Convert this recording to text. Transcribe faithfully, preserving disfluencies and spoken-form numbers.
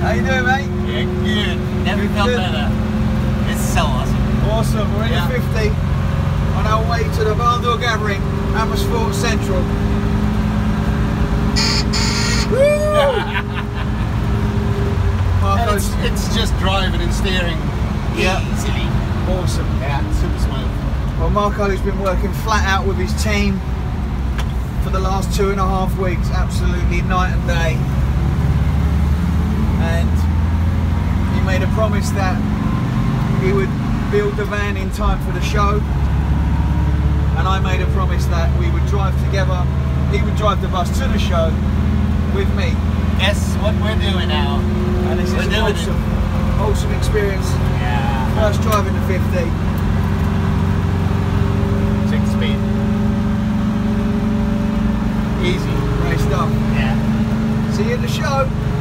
How you doing, mate? Yeah, good. Never Good, felt good. better. It's so awesome. Awesome. We're in Yeah. the fifty on our way to the Barndoor gathering, Amersfoort Central. And it's, it's just driving and steering Yeah. easily. Awesome. Yeah, super smooth. Well, Marco's been working flat out with his team for the last two and a half weeks, absolutely night and day. And he made a promise that he would build the van in time for the show. And I made a promise that we would drive together. He would drive the bus to the show with me. Guess what we're doing now? And this We're is an doing awesome, awesome experience. Yeah. First driving the fifty. Check the speed. Easy. Great stuff. Yeah. See you at the show.